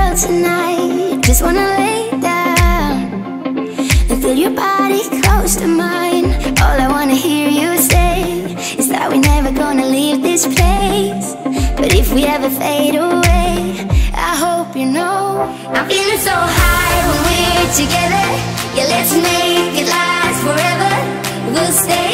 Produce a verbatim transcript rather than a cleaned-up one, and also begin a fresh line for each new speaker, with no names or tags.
girl tonight. Just wanna lay down and feel your body close to mine. All I wanna hear you say is that we're never gonna leave this place. But if we ever fade away, I hope you know I'm feeling so high when we're together. Yeah, let's make it last forever. We'll stay